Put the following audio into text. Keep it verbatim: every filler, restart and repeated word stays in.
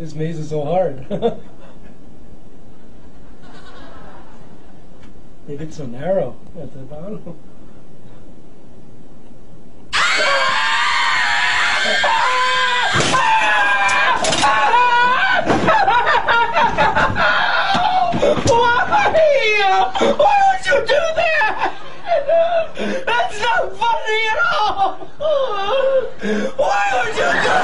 This maze is so hard. They get so narrow at the bottom. Why? Why would you do that? That's not funny at all. Why would you do